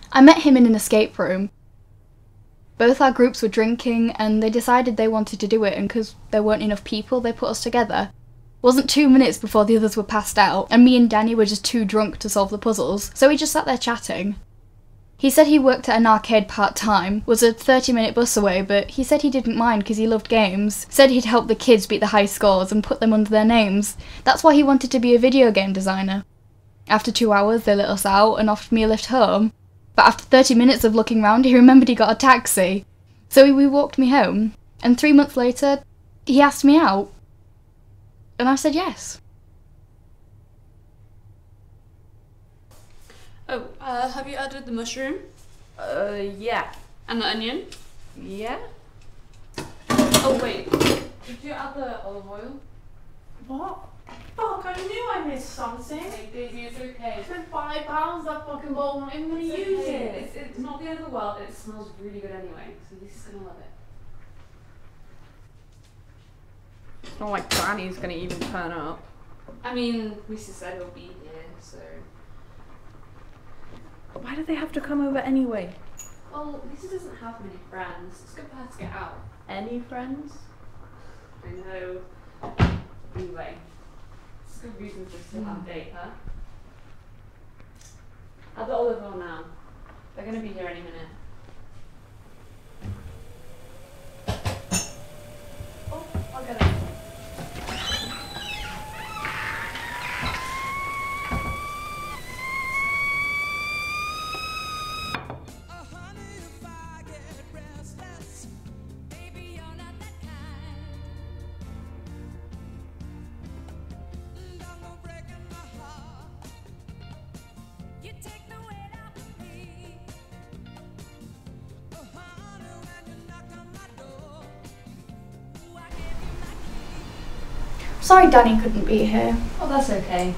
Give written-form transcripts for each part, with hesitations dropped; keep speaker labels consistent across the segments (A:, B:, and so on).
A: I met him in an escape room. Both our groups were drinking and they decided they wanted to do it, and because there weren't enough people, they put us together. It wasn't 2 minutes before the others were passed out, and me and Danny were just too drunk to solve the puzzles, so we just sat there chatting. He said he worked at an arcade part-time, was a 30-minute bus away, but he said he didn't mind because he loved games. Said he'd help the kids beat the high scores and put them under their names. That's why he wanted to be a video game designer. After 2 hours, they let us out and offered me a lift home. But after 30 minutes of looking round, he remembered he got a taxi. So he walked me home, and 3 months later, he asked me out. And I said yes.
B: Oh, have you added the mushroom?
C: Yeah.
B: And the onion?
C: Yeah?
B: Oh wait, did you add the olive oil?
C: What? Fuck, I knew I missed something.
B: Hey Daisy, it's okay.
C: I spent £5 that fucking bowl, I'm not even gonna use it.
B: It's not the end of the world, it smells really good anyway, so Lisa's gonna love it.
C: It's not like Danny's gonna even turn up.
B: I mean, Lisa said he'll be here, so...
C: Why do they have to come over anyway?
B: Well, Lisa doesn't have many friends. It's good for her to get out.
C: Any friends?
B: I know. Anyway, it's a good reason to still update her. Add the olive oil now. They're going to be here any minute. Oh, I'll get it.
A: Sorry Danny couldn't be here.
B: Oh, that's okay.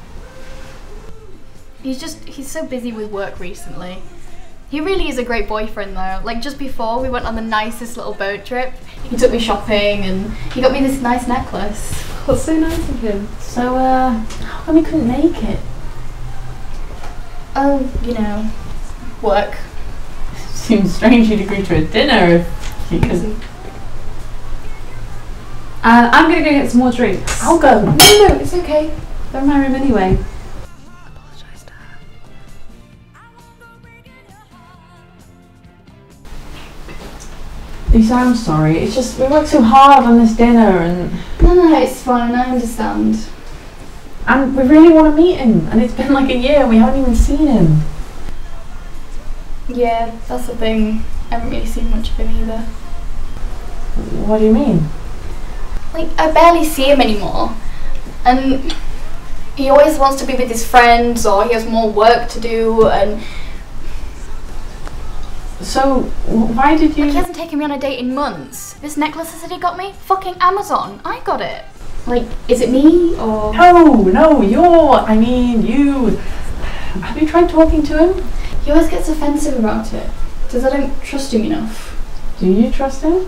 A: He's so busy with work recently. He really is a great boyfriend though. Like just before we went on the nicest little boat trip, he took me shopping and he got me this nice necklace.
B: That's so nice of him.
C: So, how come you couldn't make it?
A: Oh, you know, work.
C: Seems strange you'd agree to a dinner if you could.
B: I'm gonna go get some more drinks.
C: I'll go.
B: No, it's okay. They're in my room anyway. Apologise to her.
C: Lisa, I'm sorry. It's just we worked so hard on this dinner and
A: No, it's fine, I understand.
C: we really want to meet him, and it's been like a year and we haven't even seen him.
A: Yeah, that's the thing. I haven't really seen much of him either.
C: What do you mean?
A: Like, I barely see him anymore. And he always wants to be with his friends, or he has more work to do, and...
C: So, why did you...
A: Like, he hasn't taken me on a date in months. This necklace that he got me? Fucking Amazon. I got it. Like, is it me, or...
C: No, you. Have you tried talking to him?
A: He always gets offensive about it. Says I don't trust him enough.
C: Do you trust him?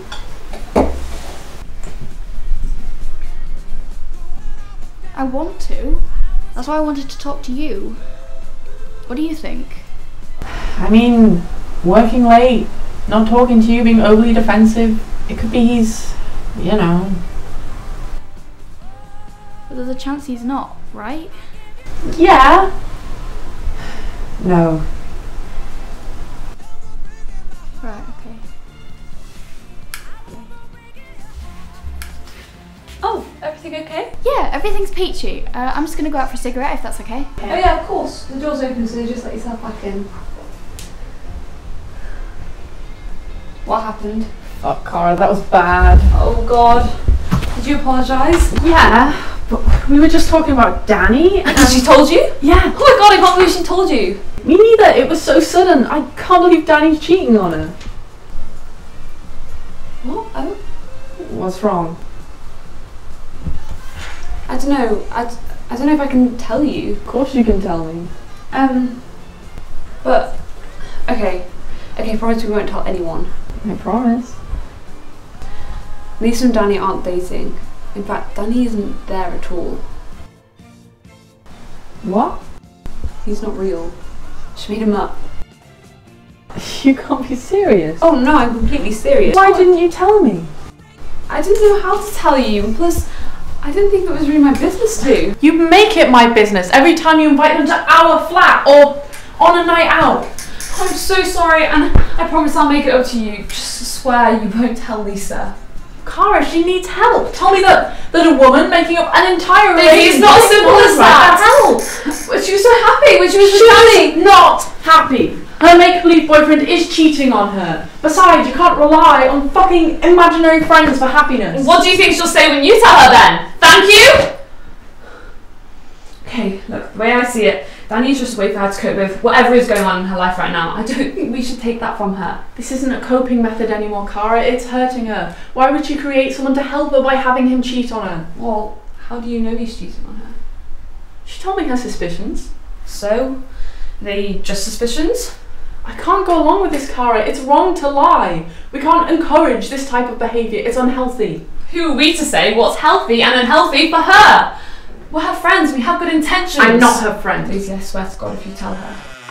A: I want to. That's why I wanted to talk to you. What do you think?
C: I mean, working late, not talking to you, being overly defensive. It could be he's, you know.
A: But there's a chance he's not, right?
C: Yeah. No.
A: Right, okay.
B: Oh, everything okay?
A: Yeah, everything's peachy. I'm just gonna go out for a cigarette if that's okay.
B: Oh yeah, of course. The door's open, so just let yourself back in. What happened?
C: Oh, Cara, that was bad.
B: Oh god. Did you apologise?
C: Yeah, but we were just talking about Danny.
B: And she told you?
C: Yeah.
B: Oh my god, I can't believe she told you.
C: Me neither. It was so sudden. I can't believe Danny's cheating on her.
B: What? Oh?
C: What's wrong?
B: I don't know. I don't know if I can tell you.
C: Of course you can tell me.
B: But okay, promise we won't tell anyone.
C: I promise.
B: Lisa and Danny aren't dating. In fact, Danny isn't there at all.
C: What?
B: He's not real. She made him up.
C: You can't be serious.
B: Oh no, I'm completely serious.
C: Why didn't you tell me?
B: I didn't know how to tell you, and plus, I didn't think it was really my business to.
C: You make it my business every time you invite them to our flat or on a night out.
B: I'm so sorry, and I promise I'll make it up to you. Just swear you won't tell Lisa.
C: Cara, she needs help. Tell me that a woman making up an entire
B: It's not as simple as that.
C: Help.
B: But she was so happy when she was with
C: She's not happy. Her make-believe boyfriend is cheating on her. Besides, you can't rely on fucking imaginary friends for happiness.
B: What do you think she'll say when you tell her then? Thank you? Okay, look, the way I see it, Danny's just a way for her to cope with whatever is going on in her life right now. I don't think we should take that from her.
C: This isn't a coping method anymore, Cara. It's hurting her. Why would she create someone to help her by having him cheat on her?
B: Well, how do you know he's cheating on her?
C: She told me her suspicions.
B: So? They just suspicions?
C: I can't go along with this, Cara. It's wrong to lie. We can't encourage this type of behaviour. It's unhealthy.
B: Who are we to say what's healthy and unhealthy for her? We're her friends. We have good intentions.
C: I'm not her friend.
B: Daisy, I swear to God if you tell her.